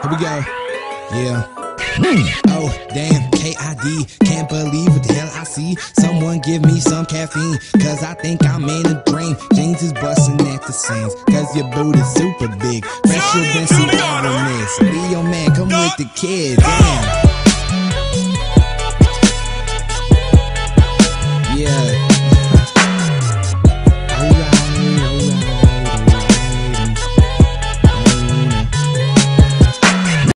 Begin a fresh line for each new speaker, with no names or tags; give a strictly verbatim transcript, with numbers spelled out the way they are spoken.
Here we go. Yeah. Oh, damn, K I D. Can't believe what the hell I see. Someone give me some caffeine, cause I think I'm in a dream. Jeans is busting at the seams, cause your booty's super big. Fresher than some evidence. Leo man, come with the kid. Damn. Yeah.